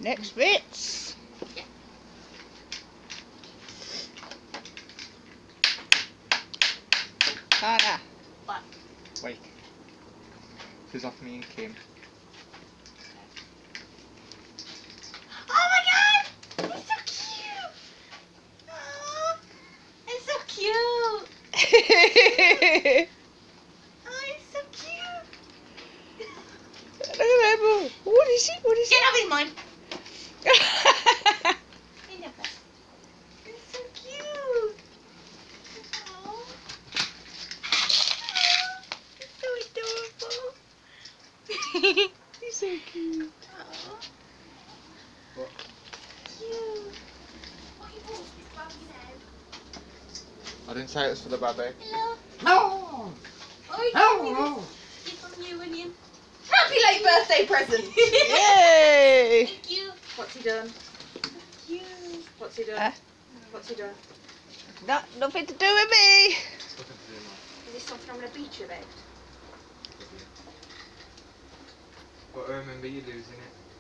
Next bits. Yeah. Lana. What? Wait. This is off me and Kim. Oh my god! It's so cute! Aww. It's so cute! Oh, it's so cute! Look at that boy. What is it? What is Get it? out of mine! It's so cute! Aww. It's so adorable! He's so cute. Aww. What? Cute! What you want? It's Bobby now. I didn't say it was for the baby. Hello? No! Oh, No! it's from you, William. Happy late birthday present! Yay! Thank you. What's he done? Thank you. What's he done? What's he done? Nothing to do with me. Is this something I'm going to beat you about? But I remember you losing it.